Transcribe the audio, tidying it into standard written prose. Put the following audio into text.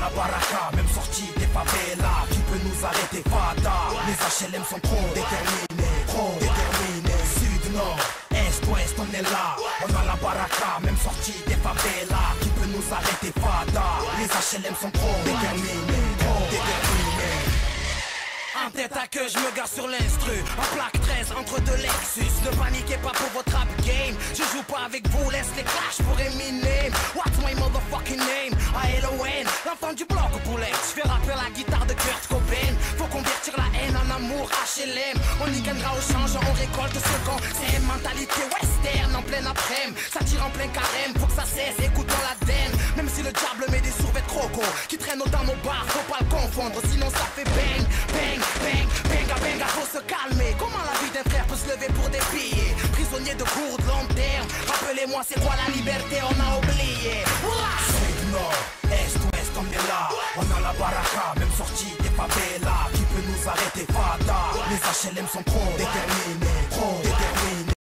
la baraka, même sortie des favelas. Qui peut nous arrêter, Fada? Les HLM sont trop déterminés, trop déterminés. Sud, nord, est, ouest, on est là. On a la baraka, même sortie des favelas. Qui peut nous arrêter, Fada? Les HLM sont trop déterminés, trop déterminés. En tête à queue, je me gare sur l'instru. En plaque 13 entre deux Lexus. Ne paniquez pas pour votre rap game. Je joue pas avec vous, laisse les clashs pour Eminem. What's my motherfucking name? A-L-O-N, l'enfant du bloc au poulet. Je fais rapper la guitare de Kurt Cobain. Faut convertir la haine en amour, HLM. On y gagnera au change, on récolte ce qu'on. C'est une mentalité western en pleine après-midi. Ça tire en plein carême, faut que ça cesse, écoutons la den. Même si le diable met des survêtements croco qui traînent dans nos bars, faut pas le confondre, sinon ça fait bang, bang. Bang, benga, benga, faut se calmer. Comment la vie d'un frère peut se lever pour des billets? Prisonnier de court, de long terme. Rappelez-moi c'est quoi la liberté, on a oublié. Sud, nord, est, ouest, on est là. On a la baraka, même sortie des favelas. Qui peut nous arrêter, Fada? Les HLM sont trop déterminés.